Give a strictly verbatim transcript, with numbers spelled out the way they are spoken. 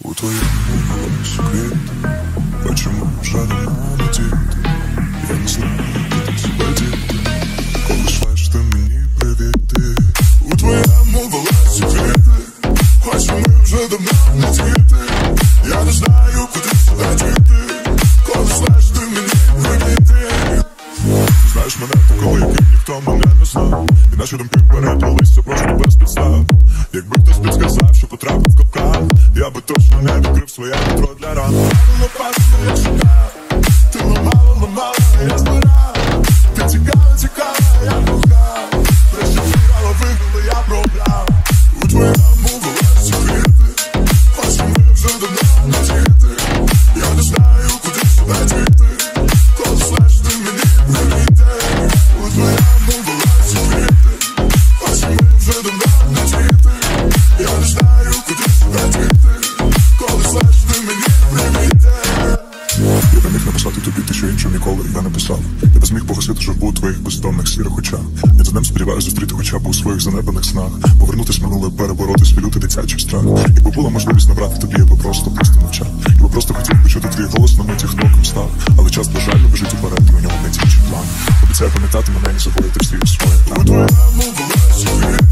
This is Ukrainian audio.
У твоєму голосі квіти, почему вже нема надії? Я не знаю, де тебе діти, коли шлеш ти мені привіти. У твоєму голосі квіти, хоч ми вже давно не діти. Я не знаю, куди себе діти, коли шлеш ти мені привіти. Знаєш мене такого, яким ніхто мене не знав, і наші думки переплилися просто без підстав. Якби хтось підсказав, що потрапив в капкан, я би точно не відкрив своє метро для ран. Правило пасти, я шукав, ти ламала, ламала, я збирав. Ти тікала, тікала, я кохав. Врешті виграла, виграла, я програв. У твоєму голосі квіти, хоч ми вже давно не діти. Я не знаю, куди себе діти, коли шлеш ти мені привіти. У твоєму голосі квіти, хоч ми вже давно не діти. Я не знаю, куди себе діти, коли шлеш ти мені привіти. Я не міг написати тобі те, що іншим ніколи я не писав. Я не зміг погасити журбу у твоїх бездомних сірих очах. Я за ним сподіваюся зустріти хоча б у своїх занепаних снах. Повернутись в минуле, перебороти свій лютий дитячий страх. Якби була можливість набрати тобі, я би просто просто мовчав. Я би просто хотів почути твій голос на митях кроком став. Але час, на жаль, біжить уперед, і на ньому не тільки план. Обіцяю пам'ятати мене, не забувати всі своє. У твоєму голосі